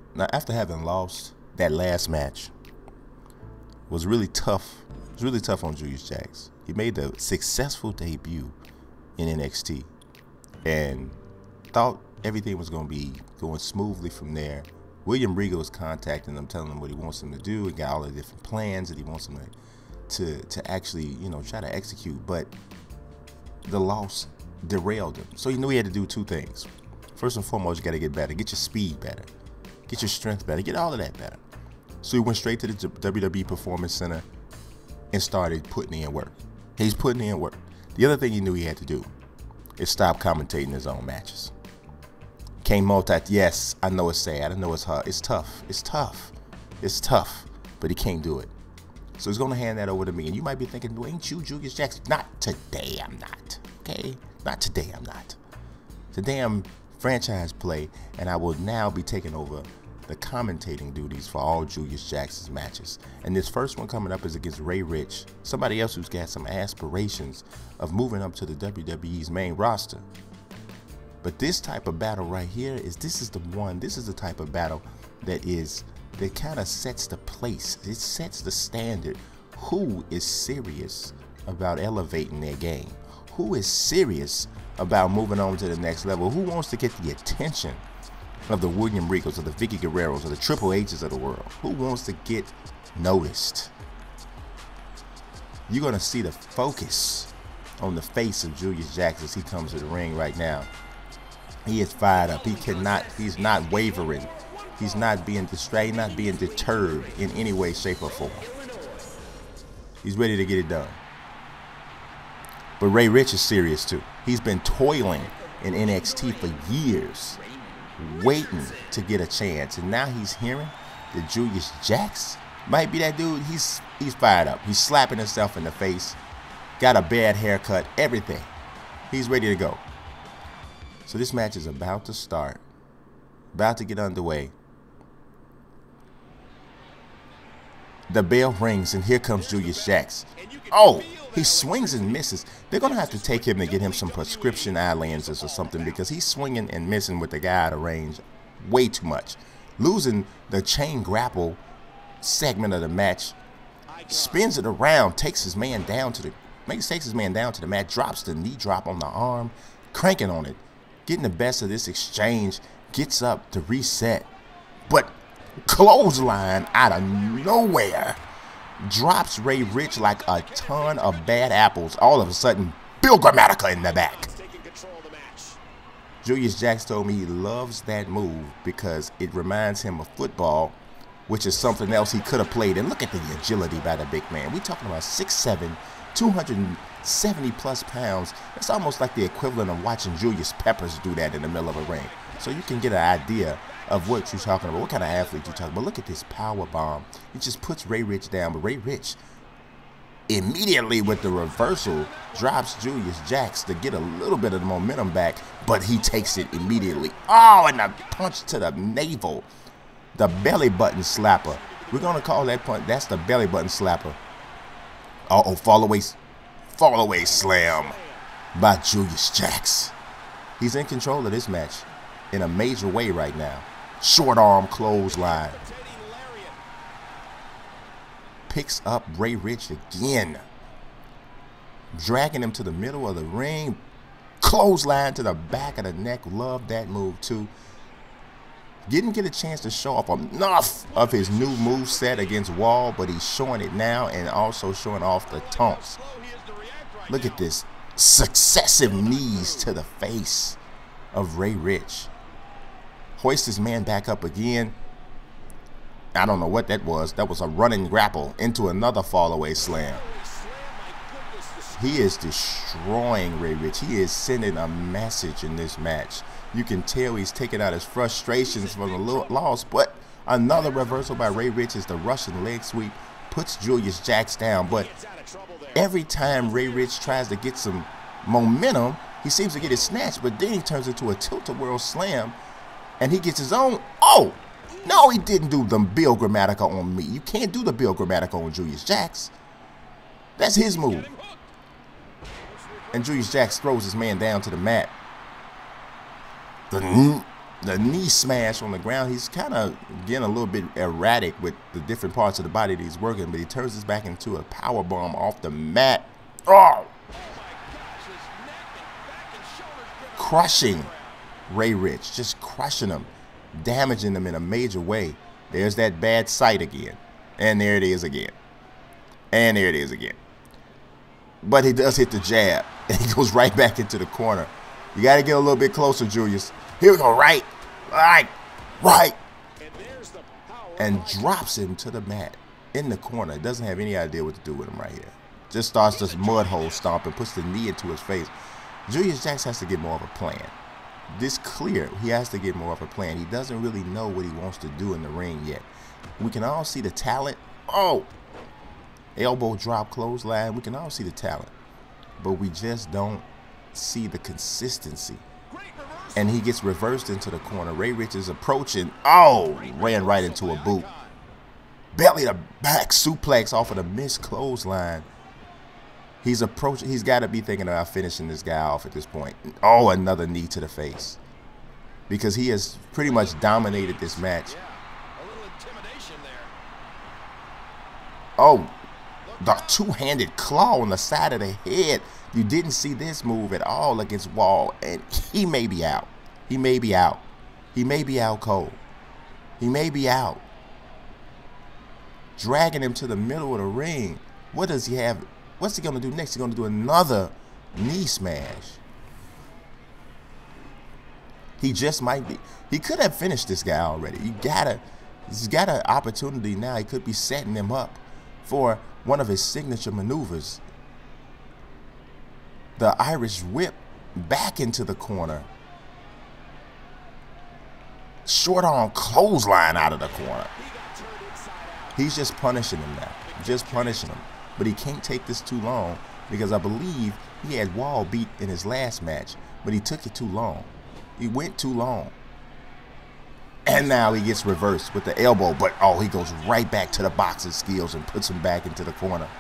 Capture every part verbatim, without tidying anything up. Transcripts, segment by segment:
Now, after having lost that last match, was really tough. It was really tough on Julius Jax. He made the successful debut in N X T and thought everything was going to be going smoothly from there. William Regal was contacting him, telling him what he wants him to do. He got all the different plans that he wants him to, to, to actually, you know, try to execute. But the loss derailed him. So he knew he had to do two things. First and foremost, you got to get better. Get your speed better. Get your strength better. Get all of that better. So he went straight to the W W E Performance Center and started putting in work. He's putting in work. The other thing he knew he had to do is stop commentating his own matches. Can't multi. Yes, I know it's sad. I know it's hard. It's tough. It's tough. It's tough. But he can't do it. So he's going to hand that over to me. And you might be thinking, well, ain't you Julius Jax? Not today, I'm not. Okay? Not today, I'm not. Today I'm franchise play, and I will now be taking over the commentating duties for all Julius Jax's matches. And this first one coming up is against Ray Rich, somebody else who's got some aspirations of moving up to the W W E's main roster. But this type of battle right here is this is the one, this is the type of battle that is, that kind of sets the place. It sets the standard. Who is serious about elevating their game? Who is serious about moving on to the next level? Who wants to get the attention of the William Regals, of the Vicky Guerreros, of the Triple H's of the world? Who wants to get noticed? You're going to see the focus on the face of Julius Jax as he comes to the ring right now. He is fired up. He cannot, he's not wavering. He's not being distracted, not being deterred in any way, shape, or form. He's ready to get it done. But Ray Rich is serious too. He's been toiling in N X T for years, waiting to get a chance. And now he's hearing that Julius Jax might be that dude. He's he's fired up. He's slapping himself in the face. Got a bad haircut, everything. He's ready to go. So this match is about to start. About to get underway. The bell rings, and here comes Julius Jax. Oh, he swings and misses. They're going to have to take him to get him some prescription eye lenses or something, because he's swinging and missing with the guy out of range way too much. Losing the chain grapple segment of the match. Spins it around, takes his man down to the makes takes his man down to the mat, drops the knee drop on the arm, cranking on it, getting the best of this exchange, gets up to reset, but clothesline out of nowhere drops Ray Rich like a ton of bad apples. All of a sudden, Bill Gramatica in the back. Julius Jax told me he loves that move because it reminds him of football, which is something else he could have played. And look at the agility by the big man. We're talking about six seven, two hundred seventy plus pounds. It's almost like the equivalent of watching Julius Peppers do that in the middle of a ring. So you can get an idea of what you're talking about, what kind of athlete you're talking about. Look at this power bomb. It just puts Ray Rich down, but Ray Rich immediately with the reversal drops Julius Jax to get a little bit of the momentum back, but he takes it immediately. Oh, and a punch to the navel. The belly button slapper. We're going to call that punch, that's the belly button slapper. Uh-oh, fall away, fall away slam by Julius Jax. He's in control of this match in a major way right now. Short arm clothesline. Picks up Ray Rich again. Dragging him to the middle of the ring. Clothesline to the back of the neck. Love that move too. Didn't get a chance to show off enough of his new moveset against Wall, but he's showing it now and also showing off the taunts. Look at this. Successive knees to the face of Ray Rich. Hoists his man back up again. I don't know what that was. That was a running grapple into another fallaway slam. He is destroying Ray Rich. He is sending a message in this match. You can tell he's taking out his frustrations from the loss, but another reversal by Ray Rich is the Russian leg sweep. Puts Julius Jax down, but every time Ray Rich tries to get some momentum, he seems to get it snatched, but then he turns into a tilt-a-whirl slam. And he gets his own. Oh, no, he didn't do the Bill Gramatica on me. You can't do the Bill Gramatica on Julius Jax. That's his move. And Julius Jax throws his man down to the mat. The the knee smash on the ground. He's kind of getting a little bit erratic with the different parts of the body that he's working, but he turns his back into a power bomb off the mat. Oh! Crushing Ray Rich, just crushing him, damaging him in a major way. There's that bad sight again. And there it is again. And there it is again. But he does hit the jab, and he goes right back into the corner. You got to get a little bit closer, Julius. Here we go, right, right, right. And drops him to the mat in the corner. Doesn't have any idea what to do with him right here. Just starts this mud hole stomp and puts the knee into his face. Julius Jax has to get more of a plan. This clear, he has to get more of a plan. He doesn't really know what he wants to do in the ring yet. We can all see the talent. Oh! Elbow drop, clothesline. We can all see the talent. But we just don't see the consistency. And he gets reversed into the corner. Ray Rich is approaching. Oh! Ran right into a boot. Belly to back suplex off of the missed clothesline. He's approaching. He's got to be thinking about finishing this guy off at this point. Oh, another knee to the face. Because he has pretty much dominated this match. Oh, the two-handed claw on the side of the head. You didn't see this move at all against Wall. And he may be out. He may be out. He may be out cold. He may be out. Dragging him to the middle of the ring. What does he have? What's he going to do next? He's going to do another knee smash. He just might be. He could have finished this guy already. You gotta, he's got an opportunity now. He could be setting him up for one of his signature maneuvers. The Irish whip back into the corner. Short arm clothesline out of the corner. He's just punishing him now. Just punishing him. But he can't take this too long because I believe he had Wall beat in his last match, but he took it too long. He went too long. And now he gets reversed with the elbow, but oh, he goes right back to the boxing skills and puts him back into the corner.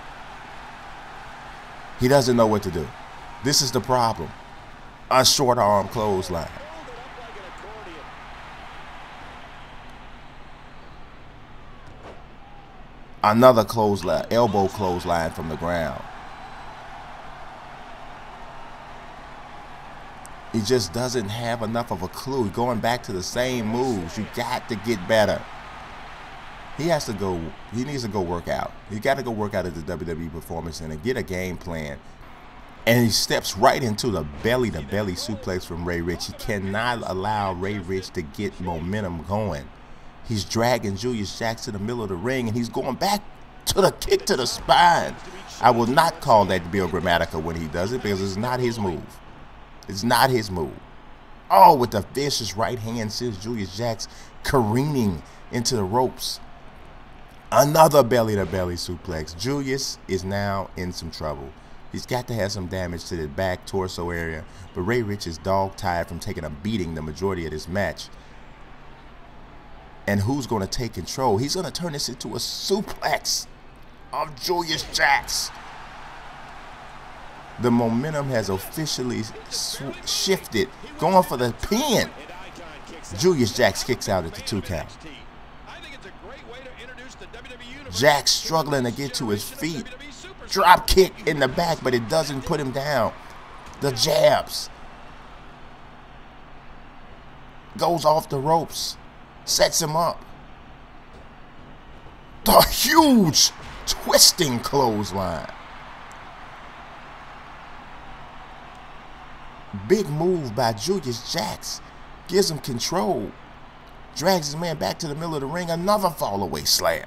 He doesn't know what to do. This is the problem. A short arm clothesline. Another clothesline, elbow clothesline from the ground. He just doesn't have enough of a clue. Going back to the same moves. You got to get better. He has to go, he needs to go work out. He got to go work out at the W W E Performance Center and get a game plan. And he steps right into the belly-to-belly suplex from Ray Rich. He cannot allow Ray Rich to get momentum going. He's dragging Julius Jax to the middle of the ring, and he's going back to the kick to the spine. I will not call that Bill Grammatica when he does it because it's not his move. It's not his move. Oh, with the vicious right hand sends Julius Jax careening into the ropes. Another belly-to-belly suplex. Julius is now in some trouble. He's got to have some damage to the back torso area, but Ray Rich is dog-tired from taking a beating the majority of this match. And who's going to take control? He's going to turn this into a suplex of Julius Jax. The momentum has officially shifted. Going for the pin. Julius Jax kicks out at the two count. Jax struggling to get to his feet. Drop kick in the back, but it doesn't put him down. The jabs. Goes off the ropes. Sets him up. The huge twisting clothesline. Big move by Julius Jax. Gives him control. Drags his man back to the middle of the ring. Another fall-away slam.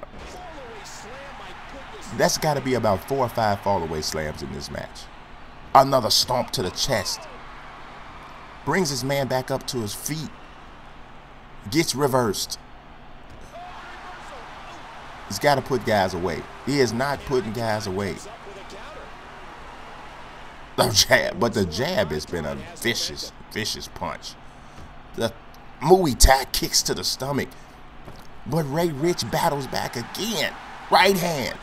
That's got to be about four or five fall-away slams in this match. Another stomp to the chest. Brings his man back up to his feet. Gets reversed. He's got to put guys away. He is not putting guys away. The jab, but the jab has been a vicious, vicious punch. The Muay Thai kicks to the stomach. But Ray Rich battles back again. Right hand.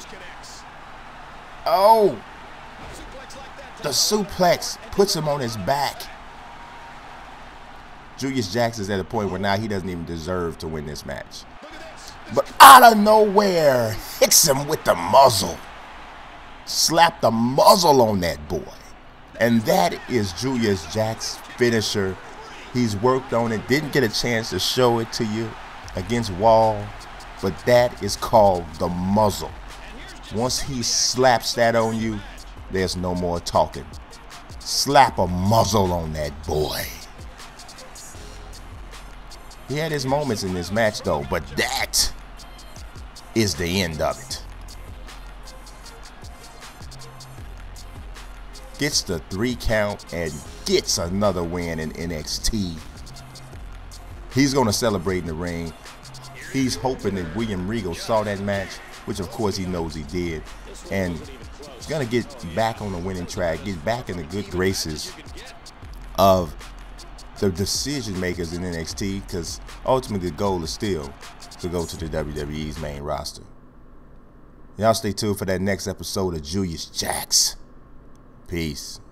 Oh. The suplex puts him on his back. Julius Jax is at a point where now he doesn't even deserve to win this match. But out of nowhere, hits him with the muzzle. Slap the muzzle on that boy. And that is Julius Jax's finisher. He's worked on it. Didn't get a chance to show it to you against Wall. But that is called the muzzle. Once he slaps that on you, there's no more talking. Slap a muzzle on that boy. He had his moments in this match though, but that is the end of it. Gets the three count and gets another win in N X T. He's going to celebrate in the ring. He's hoping that William Regal saw that match, which of course he knows he did. And he's going to get back on the winning track, get back in the good graces of the decision makers in N X T, because ultimately the goal is still to go to the W W E's main roster. Y'all stay tuned for that next episode of Julius Jax. Peace.